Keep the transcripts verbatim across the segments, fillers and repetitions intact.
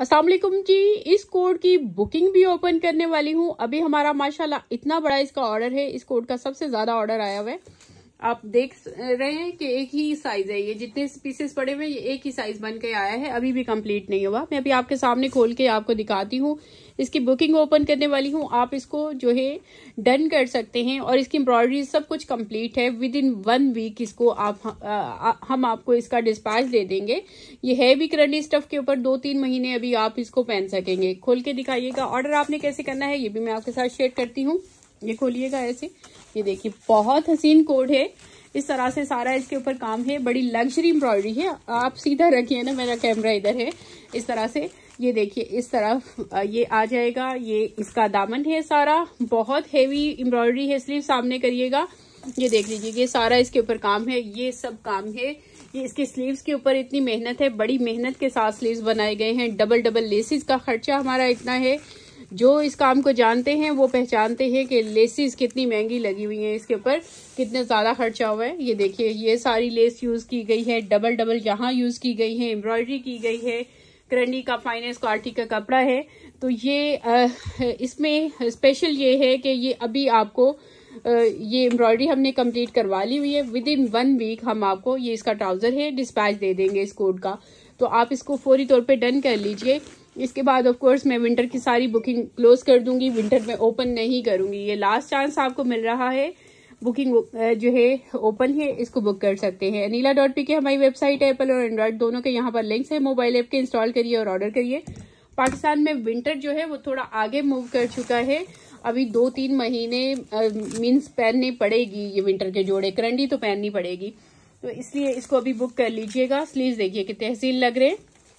अस्सलाम वालेकुम जी। इस कोड की बुकिंग भी ओपन करने वाली हूँ। अभी हमारा माशाल्लाह इतना बड़ा इसका ऑर्डर है। इस कोड का सबसे ज्यादा ऑर्डर आया हुआ है। आप देख रहे हैं कि एक ही साइज है, ये जितने पीसेस पड़े हुए ये एक ही साइज बन के आया है, अभी भी कंप्लीट नहीं हुआ। मैं अभी आपके सामने खोल के आपको दिखाती हूँ। इसकी बुकिंग ओपन करने वाली हूँ। आप इसको जो है डन कर सकते हैं और इसकी एम्ब्रॉयडरी सब कुछ कंप्लीट है। विद इन वन वीक इसको आप आ, आ, हम आपको इसका डिस्पैच दे देंगे। ये है भी करंडी स्टफ के ऊपर, दो तीन महीने अभी आप इसको पहन सकेंगे। खोल के दिखाइएगा। ऑर्डर आपने कैसे करना है ये भी मैं आपके साथ शेयर करती हूँ। ये खोलिएगा ऐसे, ये देखिए बहुत हसीन कोड है। इस तरह से सारा इसके ऊपर काम है, बड़ी लग्जरी एम्ब्रॉयडरी है। आप सीधा रखिए ना, मेरा कैमरा इधर है। इस तरह से ये देखिए, इस तरह ये आ जाएगा। ये इसका दामन है, सारा बहुत हेवी एम्ब्रॉयडरी है। स्लीव सामने करिएगा, ये देख लीजिए, ये सारा इसके ऊपर काम है। ये सब काम है, ये इसके स्लीव्स के ऊपर इतनी मेहनत है, बड़ी मेहनत के साथ स्लीव्स बनाए गए हैं। डबल डबल लेसिस का खर्चा हमारा इतना है। जो इस काम को जानते हैं वो पहचानते हैं कि लेसिस कितनी महंगी लगी हुई है, इसके ऊपर कितना ज्यादा खर्चा हुआ है। ये देखिए, ये सारी लेस यूज की गई है, डबल डबल यहाँ यूज की गई है, एम्ब्रॉयडरी की गई है। करंडी का फाइनेंस क्वालिटी का कपड़ा है। तो ये आ, इसमें स्पेशल ये है कि ये अभी आपको आ, ये एम्ब्रॉयडरी हमने कंप्लीट करवा ली हुई है। विद इन वन वीक हम आपको, ये इसका ट्राउजर है, डिस्पैच दे देंगे इस कोड का। तो आप इसको फौरी तौर पे डन कर लीजिए। इसके बाद ऑफ कोर्स मैं विंटर की सारी बुकिंग क्लोज कर दूंगी, विंटर में ओपन नहीं करूंगी। ये लास्ट चांस आपको मिल रहा है। बुकिंग जो है ओपन है, इसको बुक कर सकते हैं। अनीला डॉट पी के हमारी वेबसाइट है। एप्पल और एंड्रॉइड दोनों के यहाँ पर लिंक्स है। मोबाइल ऐप के इंस्टॉल करिए और ऑर्डर करिए। पाकिस्तान में विंटर जो है वो थोड़ा आगे मूव कर चुका है। अभी दो तीन महीने मीन्स पहननी पड़ेगी ये विंटर के जोड़े, करंडी तो पहननी पड़ेगी। तो इसलिए इसको अभी बुक कर लीजिएगा। स्लीव्स देखिए कितने हसीन लग रहे हैं।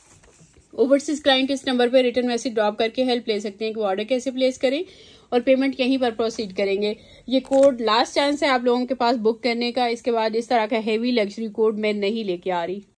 ओवरसीज क्लाइंट इस नंबर पर रिटर्न मैसेज ड्रॉप करके हेल्प ले सकते हैं कि वो ऑर्डर कैसे प्लेस करें और पेमेंट यहीं पर प्रोसीड करेंगे। ये कोड लास्ट चांस है आप लोगों के पास बुक करने का। इसके बाद इस तरह का हेवी लग्जरी कोड मैं नहीं लेके आ रही।